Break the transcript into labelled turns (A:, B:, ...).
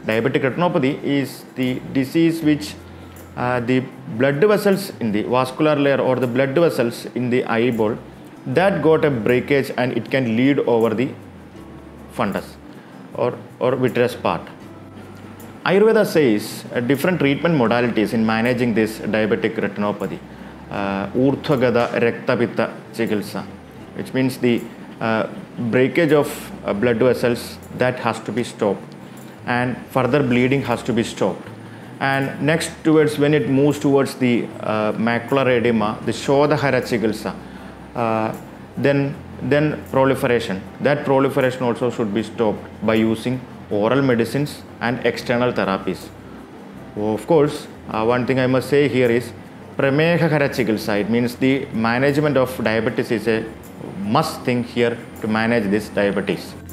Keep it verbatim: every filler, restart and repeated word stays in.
A: Diabetic retinopathy is the disease which uh, the blood vessels in the vascular layer or the blood vessels in the eyeball that got a breakage, and it can lead over the fundus or, or vitreous part. Ayurveda says uh, different treatment modalities in managing this diabetic retinopathy. Uh, Urdhvagata Raktapitta Chikitsa, which means the uh, breakage of uh, blood vessels that has to be stopped, and further bleeding has to be stopped. And next, towards when it moves towards the uh, macular edema, the Shodhahara Chikitsa, uh, then then proliferation. That proliferation also should be stopped by using oral medicines and external therapies. Of course, uh, one thing I must say here is Pramehahara Chikitsa. It means the management of diabetes is a must thing here to manage this diabetes.